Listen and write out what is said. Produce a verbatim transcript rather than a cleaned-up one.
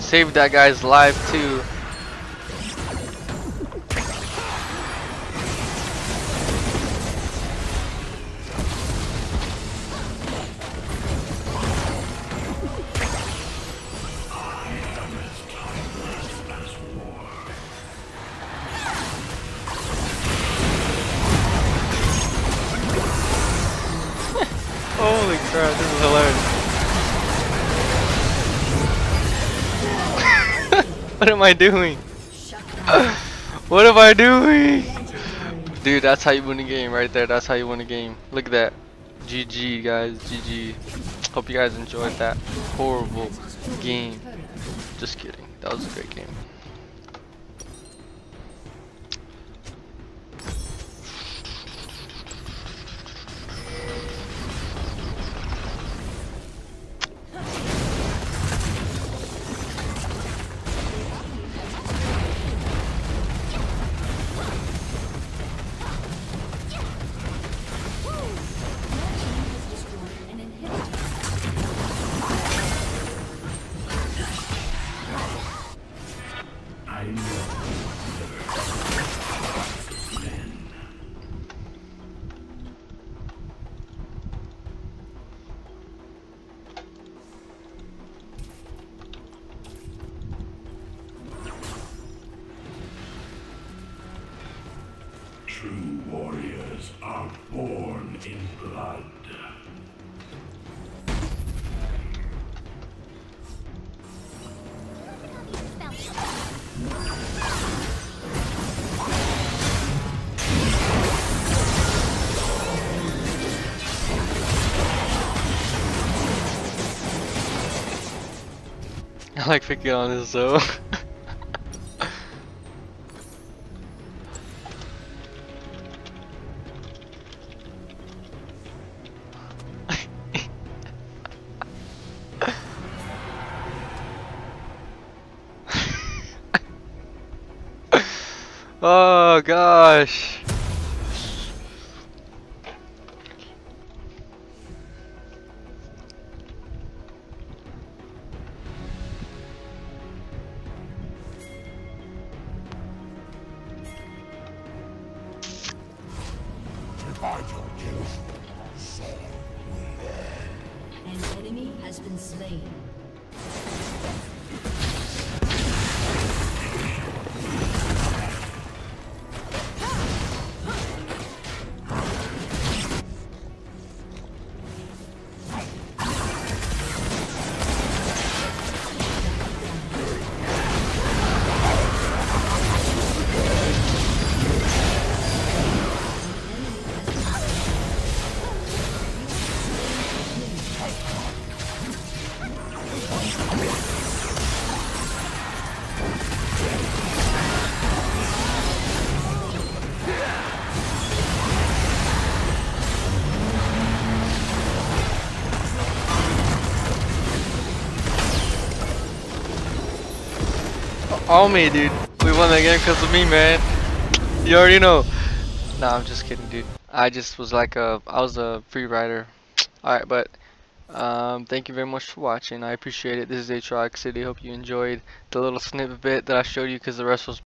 Saved that guy's life too. Holy crap, this is hilarious. What am I doing? What am I doing? Dude, that's how you win a game right there. That's how you win a game. Look at that. G G, guys. G G. Hope you guys enjoyed that horrible game. Just kidding. That was a great game. True warriors are born in blood. I like picking on this though. Oh gosh. An enemy has been slain. All me, dude. We won that game because of me, man. You already know. Nah, I'm just kidding, dude. I just was like a, I was a free rider. Alright, but um, thank you very much for watching. I appreciate it. This is Aatrox City. Hope you enjoyed the little snippet that I showed you because the rest was